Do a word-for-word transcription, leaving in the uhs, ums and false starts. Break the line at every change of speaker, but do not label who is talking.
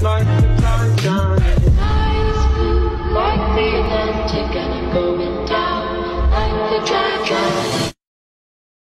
like the Titanic.
Eyes blue like the Atlantic, and I'm going down like the Titanic.